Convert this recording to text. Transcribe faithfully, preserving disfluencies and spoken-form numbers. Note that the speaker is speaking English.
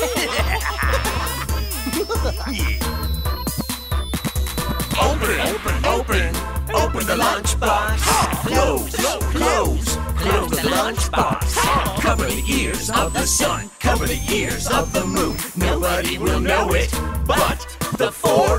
Open, open, open, open the lunchbox. Close, close, close the lunchbox. Cover the ears of the sun, cover the ears of the moon. Nobody will know it, but the four